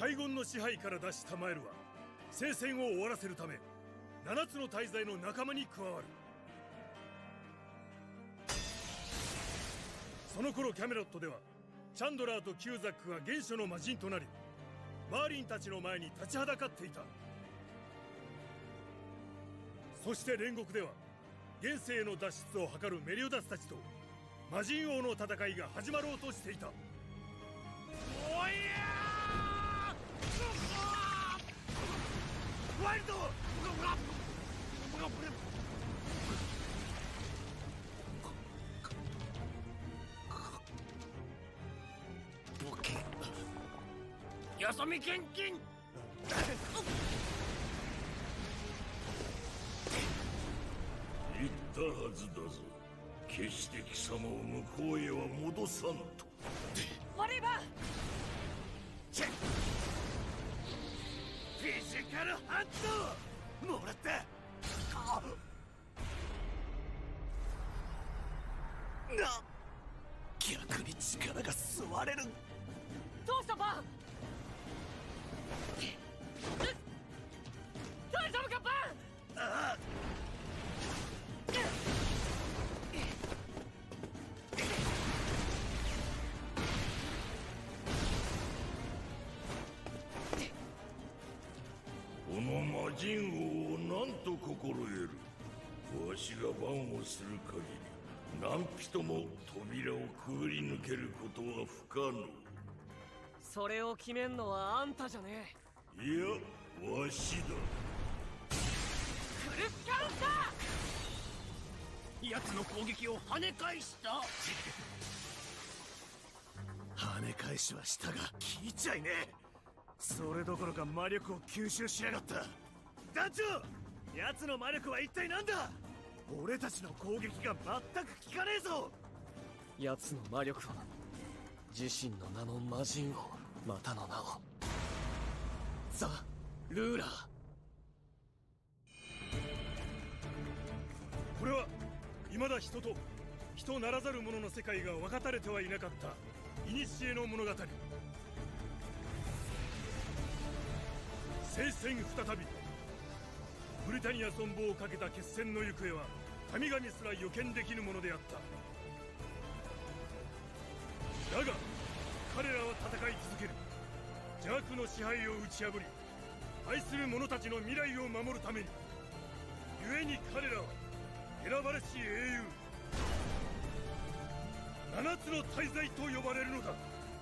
海軍の支配から脱したマエルは聖戦を終わらせるため7つの大罪の仲間に加わる。その頃キャメロットではチャンドラーとキューザックが原初の魔人となりマーリンたちの前に立ちはだかっていた。そして煉獄では現世への脱出を図るメリオダスたちと魔人王の戦いが始まろうとしていた。おやー！ワイルド！よそ見献金！ 言ったはずだぞ。決して貴様を向こうへは戻さんと。 悪いばチェッ！フィジカルハンドもらった。逆に力が吸われる。 どうしたバン？大丈夫かバン？ ああ。 この魔人王を何と心得る。わしが番をする限り何人も扉をくぐり抜けることは不可能。 それを決めんのはあんたじゃねえ。いや、わしだ。 クルスカウンター！ 奴の攻撃を跳ね返した。跳ね返しはしたが効いちゃいねえ。それどころか魔力を吸収しやがった。団長、奴の魔力は一体何だ？俺たちの攻撃が全く効かねえぞ。 奴の魔力は自身の名の魔人王、またの名をザ・ルーラー。 これは未だ人と人ならざる者の世界が分かたれてはいなかった古の物語。聖戦再び。ブリタニア存亡をかけた決戦の行方は神々すら予見できぬものであった。だが彼らは戦い続ける。邪悪の支配を打ち破り愛する者たちの未来を守るために。故に彼らは選ばれし英雄7つの大罪と呼ばれるのだ。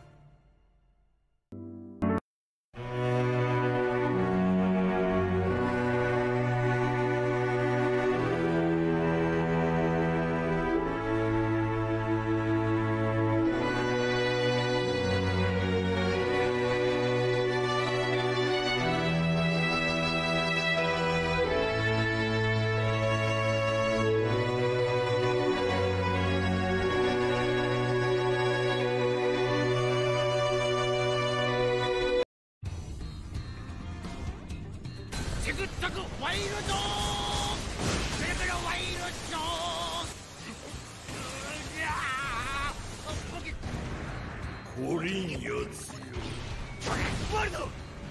コリンやつよ。 ワルド！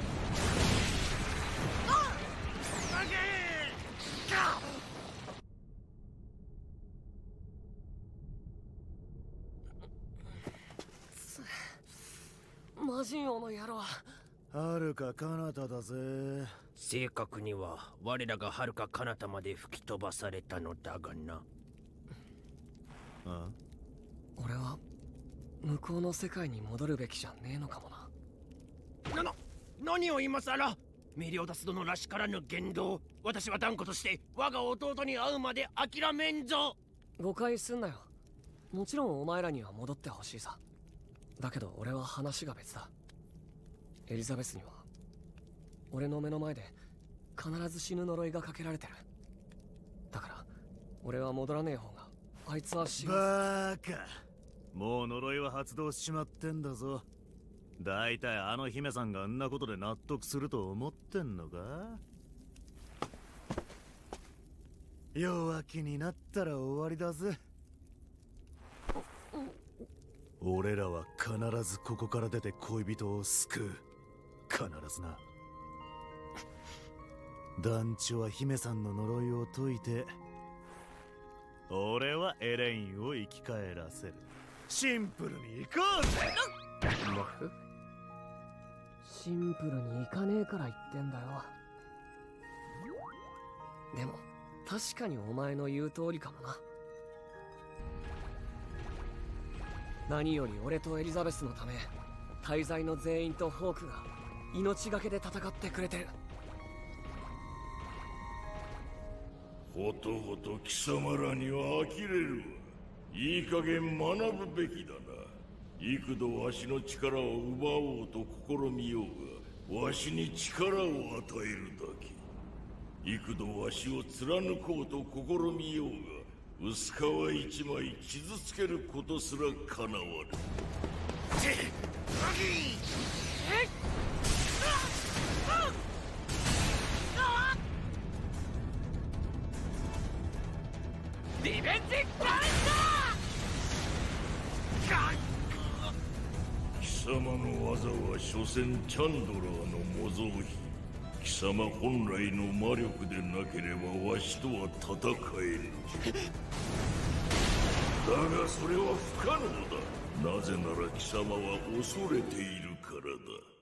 魔人王の野郎。 遥か彼方だぜ。 正確には我らが遥か彼方まで吹き飛ばされたのだがな。 あ？ 俺は向こうの世界に戻るべきじゃねえのかもな。 何を今さら。メリオダス殿らしからぬ言動。私は断固として我が弟に会うまで諦めんぞ。 誤解すんなよ。もちろんお前らには戻ってほしいさ。だけど俺は話が別だ。エリザベスには俺の目の前で必ず死ぬ呪いがかけられてる。だから俺は戻らねえ方が。あいつは死ぬ。 バーカ、もう呪いは発動しちまってんだぞ。だいたいあの姫さんがあんなことで納得すると思ってんのか？弱気になったら終わりだぜ。俺らは必ずここから出て恋人を救う。 必ずな。団長は姫さんの呪いを解いて、俺はエレインを生き返らせる。シンプルに行こうぜ。 モフ、シンプルにいかねえから言ってんだよ。でも確かにお前の言う通りかもな。何より俺とエリザベスのため、大罪の全員とホークが命がけで戦ってくれてる。 ほとほと貴様らには呆れるわ。いい加減学ぶべきだな。幾度わしの力を奪おうと試みようが、わしに力を与えるだけ。幾度わしを貫こうと試みようが、薄皮一枚傷つけることすらかなわぬ。 リベンジカウン貴様の技は所詮チャンドラーの模造品。貴様本来の魔力でなければわしとは戦えぬ。だがそれは不可能だ。なぜなら貴様は恐れているからだ。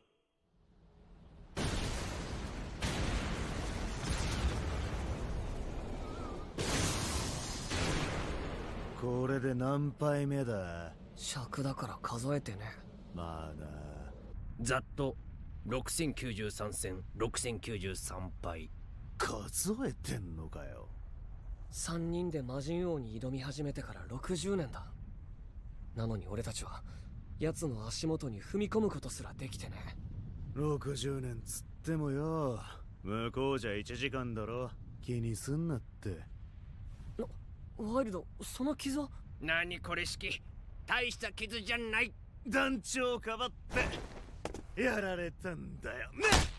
これで何杯目だ？ 尺だから数えてね。 まあな。 ざっと6093戦6093敗。 数えてんのかよ。 3人で魔人王に挑み始めてから60年だ。なのに俺たちは奴の足元に踏み込むことすらできてね。 60年つってもよ、向こうじゃ1時間だろ。気にすんなって。 ワイルド、その傷は？ 何これ式、大した傷じゃない。 団長かばってやられたんだよね。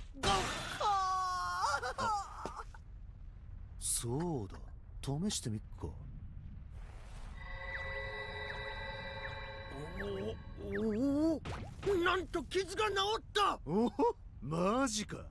そうだ、試してみっか。 おお、なんと傷が治った。 おお、マジか。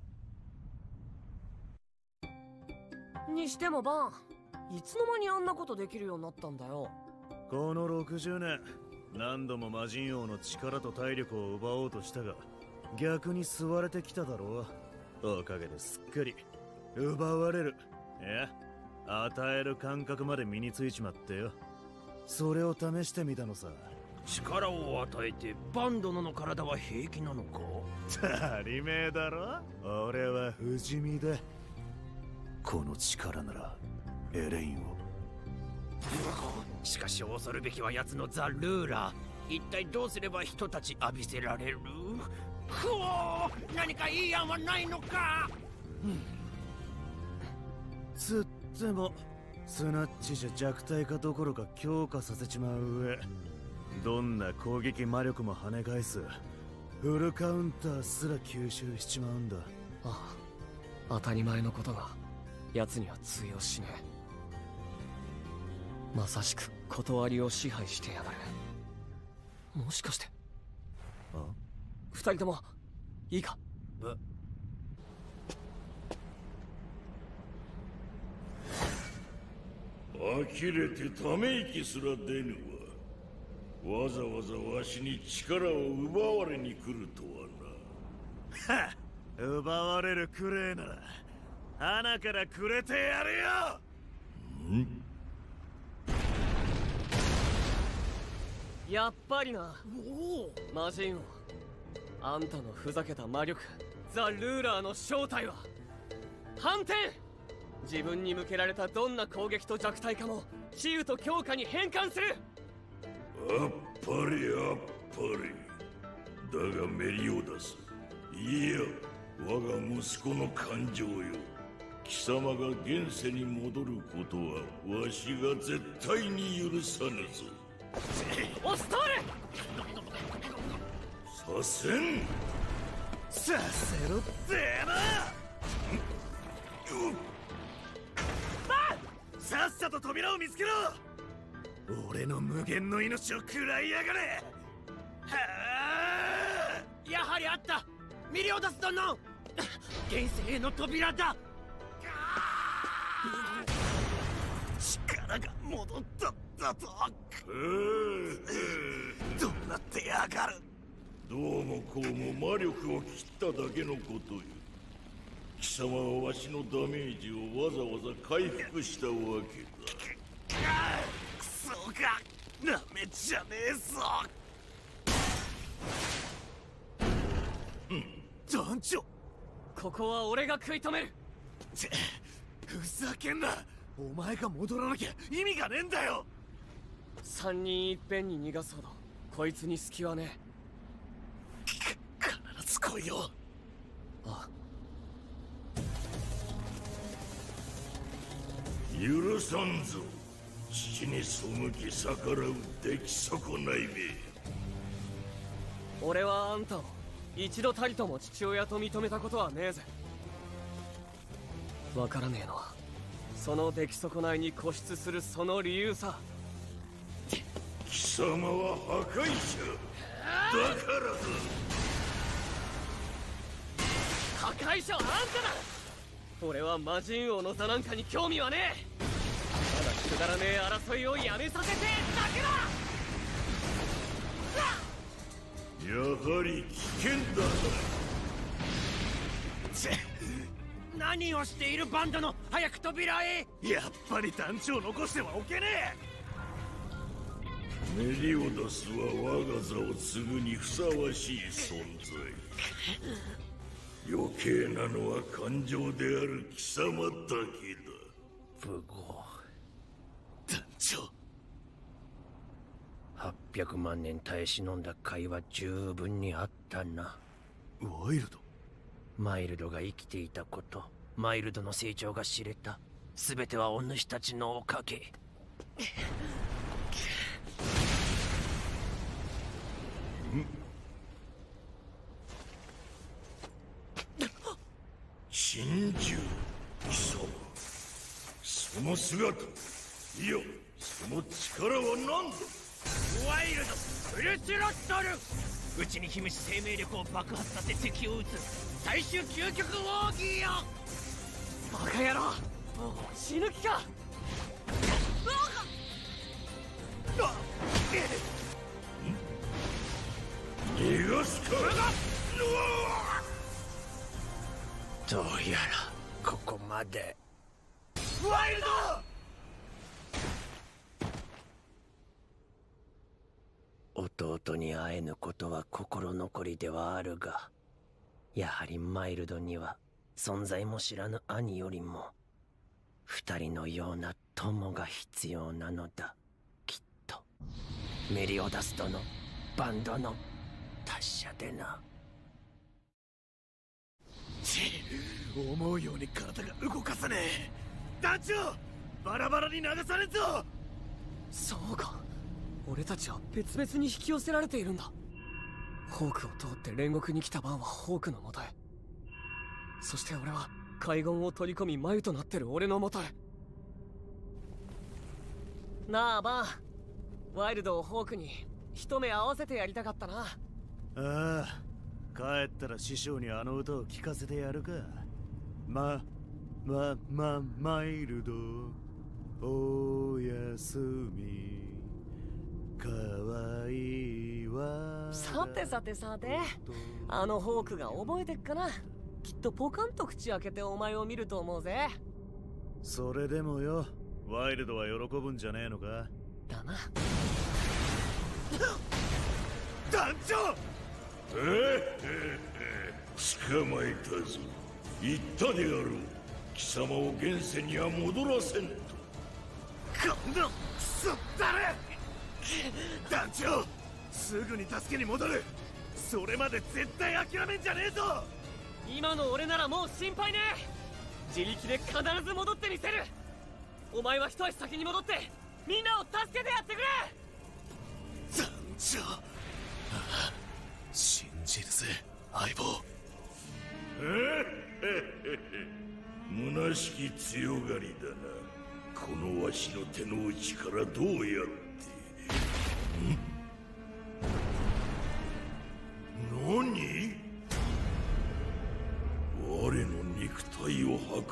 にしてもバン、いつの間にあんなことできるようになったんだよ。 この60年、何度も魔人王の力と体力を奪おうとしたが、逆に吸われてきただろう。おかげですっかり奪われる、いや与える感覚まで身についちまってよ。それを試してみたのさ。 力を与えてバン殿の体は平気なのか？ 足りめえだろ。俺は不死身だ。この力ならエレインを。 しかし恐るべきは奴のザ・ルーラー。一体どうすれば人たち浴びせられる？くおー、何かいい案はないのか？ つってもスナッチじゃ弱体化どころか強化させちまう上、どんな攻撃魔力も跳ね返すフルカウンターすら吸収しちまうんだ。 ああ、当たり前のことが奴には通用しねえ。まさしく断りを支配してやがる。もしかして二人ともいいか？ 呆れてため息すら出ぬわ。わざわざわしに力を奪われに来るとはな。 はっ、奪われるくれえなら鼻からくれてやるよ。 ん？ やっぱりな。魔人王、あんたのふざけた魔力ザ・ルーラーの正体は反転。自分に向けられたどんな攻撃と弱体化も治癒と強化に変換する。 あっぱれあっぱれ。だがメリオダス、いや我が息子の感情よ。貴様が現世に戻ることはわしが絶対に許さぬぞ。 オストール！ させん。 させろってな。さっさと扉を見つけろ。俺の無限の命を食らいやがれ。はあ、 やはりあった。 ミリオダス殿現世への扉だ。 力が戻ったんだと。どうなってやがる。 どうもこうも魔力を切っただけのことよ。貴様はわしのダメージをわざわざ回復したわけだ。 クソがなめじゃねえぞ。団長、 ここは俺が食い止める。 ふざけんな。お前が戻らなきゃ意味がねえんだよ。 3人いっぺんに逃がすほどこいつに隙はね必ず来いよ。 え。あ許さんぞ。父に背き逆らう出来損ないめ。 俺はあんたを一度たりとも父親と認めたことはねえぜ。わからねえのはその出来損ないに固執するその理由さ。 貴様は破壊者だからだ。 破壊者はあんただ。俺は魔人王の座なんかに興味はねえ。ただくだらねえ争いをやめさせてだけだ。 やはり危険だ何をしているバンドの、早く扉へ。 やっぱり団長残してはおけねな。メリオダスは我が座を継ぐにふさわしい存在。余計なのは感情である貴様だけだ。 不合。 団長、 800万年耐え忍んだ甲斐は十分にあったな。 ワイルド。 マイルドが生きていたこと、マイルドの成長が知れた。全てはお主たちのおかげ。 珍獣貴様、その姿、いやその力は何だ。 ワイルドフルスロットル。内に秘めし生命力を爆発させ敵を撃つ最終究極奥義よ。 バカ野郎、死ぬ気か。 逃がすか。 どうやらここまで。 ワイルド。 弟に会えぬことは心残りではあるが、やはりマイルドには存在も知らぬ兄よりも二人のような友が必要なのだ。きっとメリオダス殿、バンドの達者でな。 思うように体が動かさねえ。団長、バラバラに流されんぞ。 そうか、俺たちは別々に引き寄せられているんだ。ホークを通って煉獄に来たバンはホークの元へ、そして俺は海軍を取り込み眉となってる俺の元へ。なあバン、ワイルドをホークに一目合わせてやりたかったな。 ああ、帰ったら師匠にあの歌を聴かせてやるか。マイルドおやすみ、かわいいわ。 さてさてさて、あのホークが覚えてっかな。きっとポカンと口開けてお前を見ると思うぜ。 それでもよ、ワイルドは喜ぶんじゃねえのか。 だな。 団長、 捕まえたぞ。言ったであろう、貴様を現世には戻らせんと。 こんなクソだれ。団長、すぐに助けに戻る。それまで絶対諦めんじゃねえぞ。 今の俺ならもう心配ねえ。自力で必ず戻ってみせる。お前は一足先に戻ってみんなを助けてやってくれ。 団長、信じるぜ相棒。 虚しき強がりだな。このわしの手の内からどうやって。何？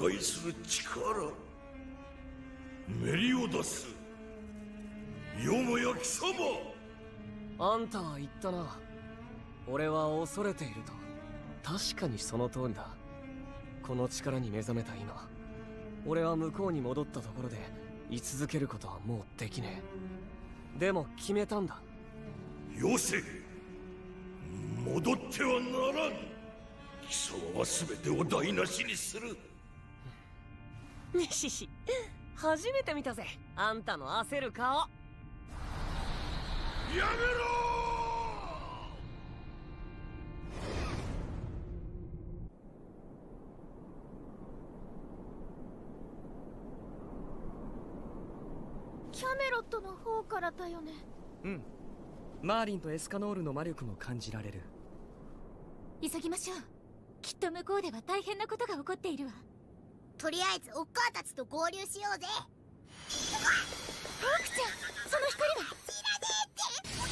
壊する力、メリオダス、よもや貴様。 あんたは言ったな。俺は恐れていると。確かにその通りだ。この力に目覚めた今、俺は向こうに戻ったところで居続けることはもうできねえ。でも決めたんだ。 よせ、戻ってはならん。貴様は全てを台無しにする。 にしし、初めて見たぜ、あんたの焦る顔。 やめろキャメロットの方からだよね。 うん。マーリンとエスカノールの魔力も感じられる。 急ぎましょう。きっと向こうでは大変なことが起こっているわ。 とりあえずおっかーたちと合流しようぜ。 ホークちゃん、その光は。 知らねえって。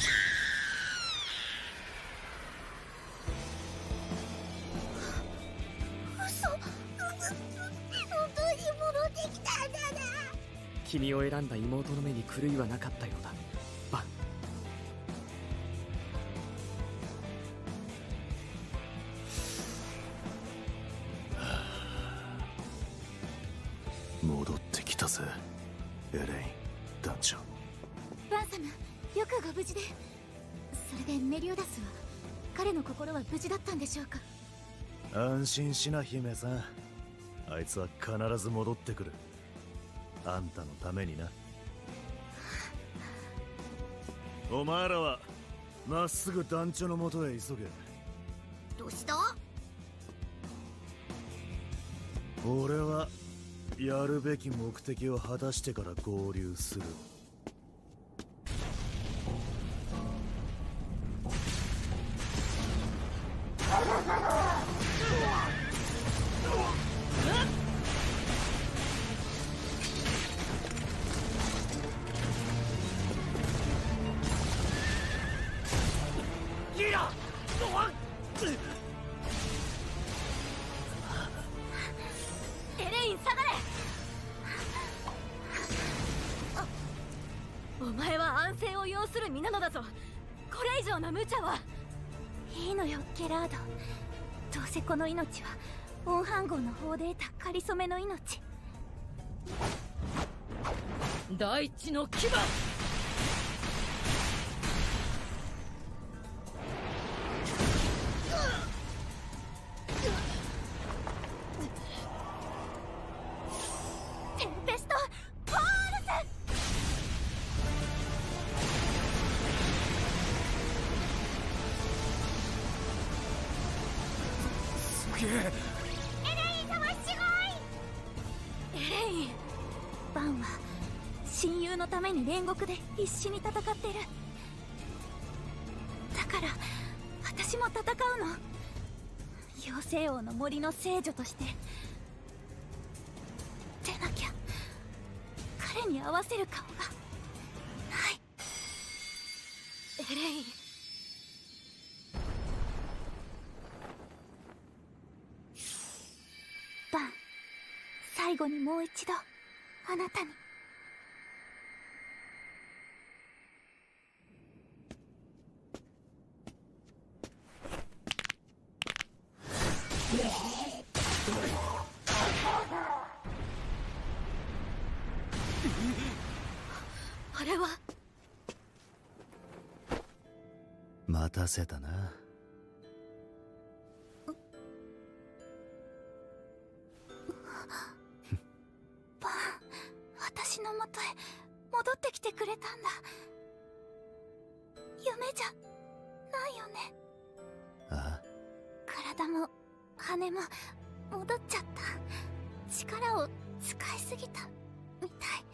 嘘。本当に戻ってきたんだな。 君を選んだ妹の目に狂いはなかったようだ、バン。 戻ってきたぜ、エレイン団長。 バン様、よくご無事で。それでメリオダスは、彼の心は無事だったんでしょうか。 安心しな姫さん、あいつは必ず戻ってくる。あんたのためにな。お前らはまっすぐ団長のもとへ急げ。 どうした？ 俺はやるべき目的を果たしてから合流する。 エレイン、下がれ。お前は安静を要する身なのだぞ。これ以上の無茶は。いいのよ、ゲラード。どうせこの命はオンハン号の方で得た仮初めの命。 大地の牙。 テンペスト・ポールすげえ。 エレイン様、すごい。エレイン、バンは親友のために煉獄で必死に戦ってる。だから私も戦うの。妖精王の森の聖女として。でなきゃ彼に合わせる顔がない。エレイン、バン、最後にもう一度あなたに。あれは。 待たせたな。 バン、私のもとへ戻ってきてくれたんだ。夢じゃないよね。 ああ、 体も羽も戻っちゃった。力を使いすぎたみたい。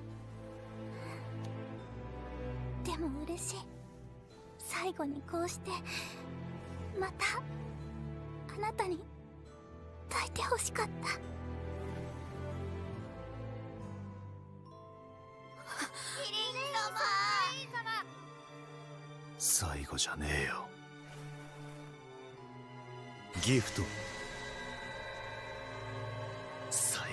でも嬉しい。最後にこうしてまたあなたに抱いてほしかった。 キリン様。 最後じゃねえよ。ギフト。最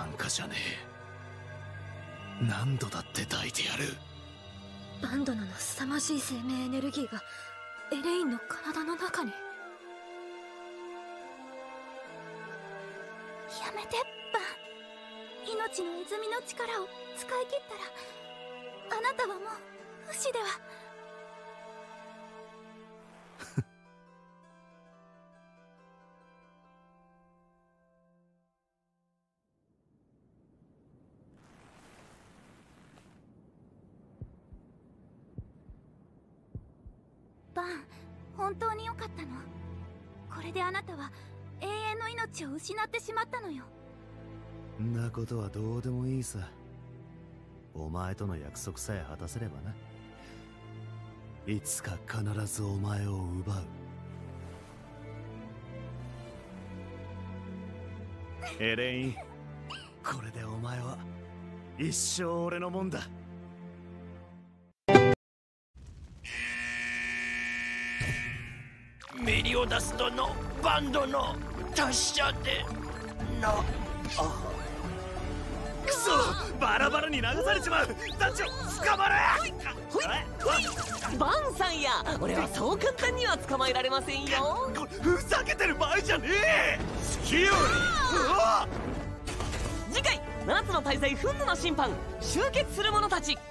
なんかじゃねえ。何度だって抱いてやる。 バンドナの凄まじい生命エネルギーがエレインの体の中に。やめてバン。命の泉の力を使い切ったらあなたはもう不死では。バン、本当によかったの？これであなたは永遠の命を失ってしまったのよ。 んなことはどうでもいいさ。お前との約束さえ果たせればな。いつか必ずお前を奪う。エレイン、これでお前は一生俺のもんだ。 メリオダス殿、バンドの達者でな。 クソ、バラバラに流されちまう。団長、捕まれ。 バンさんや、俺はそう簡単には捕まえられませんよ。 ふざけてる場合じゃねえ。好きより。 次回7つの大罪フンヌの審判、集結する者たち。